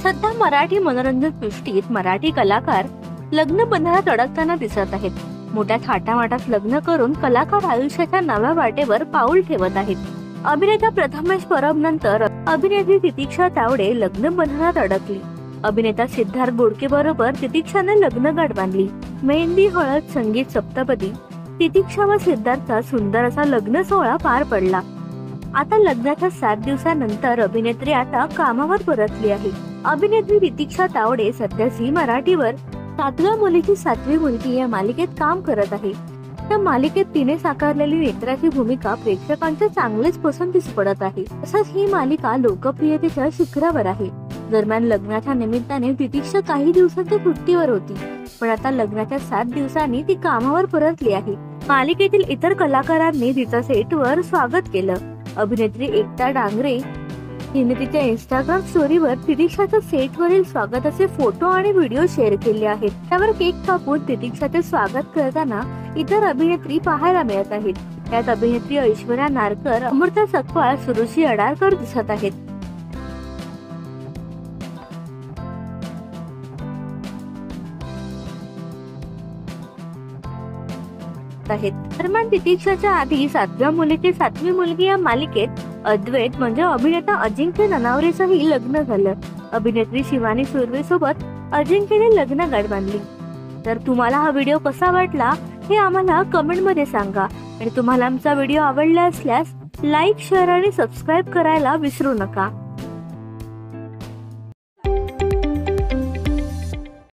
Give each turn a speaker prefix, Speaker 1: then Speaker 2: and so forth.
Speaker 1: सध्या मराठी मनोरंजन सृष्टीत मराठी कलाकार लग्न बंधनात अडकताना दिसत आहेत. मोठ्या थाटामाटात लग्न करून कलाकार आयुष्याच्या नव्या वाटेवर पाऊल ठेवत आहेत. अभिनेता प्रथमेश परब नंतर अभिनेत्री तितिक्षा तावडे लग्न बंधनात अडकली. अभिनेता सिद्धार्थ बोडके बरोबर तितिक्षाने लग्नगाठ बांधली. मेहंदी, हळद, संगीत सप्तपदी तितिक्षा व सिद्धार्थचा सुंदर असा लग्न सोहळा पार पडला. आता लग्नाच्या 7 दिवसानंतर अभिनेत्री आता कामावर परतली आहे. अभिनेत्री तितिक्षा तावडे सध्या झी मराठीवर 7व्या मुलीची 7वी मुलगी या मालिकेत काम करत आहे. त्या मालिकेत तिने साकारलेली नेत्राची भूमिका प्रेक्षकांच्या चांगलेच पसंतीस पडत आहे. तसंच ही मालिका लोकप्रियतेच्या शिखरावर आहे. दरम्यान लग्नाच्या निमित्ताने तितिक्षा काही दिवसांच्या सुट्टीवर होती, पण आता लग्नाच्या 7 दिवसांनी ती कामावर परतली आहे. मालिकेतील इतर कलाकारांनी तिच्या सेटवर स्वागत केलं. अभिनेत्री एकता डांगरे हिने तिच्या इंस्टाग्राम स्टोरीवर तितिक्षाच्या सेटवरील स्वागताचे फोटो आणि व्हिडिओ शेअर केले आहेत. त्यावर केक कापून तितिक्षाचे स्वागत करताना इतर अभिनेत्री पाहायला मिळत आहेत. त्यात अभिनेत्री ऐश्वर्या नारकर, अमृता सकपाळ, सुरुची अडारकर दिसत आहेत. दरम्यान तितिक्षाच्या आधी 7व्या मुलीची 7वी मुलगी या मालिकेत अद्वैत म्हणजे अभिनेता अजिंक्य ननावरेचंही लग्न झालं. अभिनेत्री शिवानी सुर्वे सोबत अजिंक्यने लग्नगाठ बांधली. तर तुम्हाला हा व्हिडिओ कसा वाटला हे आम्हाला कमेंट मध्ये सांगा. आणि तुम्हाला आमचा व्हिडिओ आवडला असल्यास लाईक, शेअर आणि सबस्क्राईब करायला विसरू नका.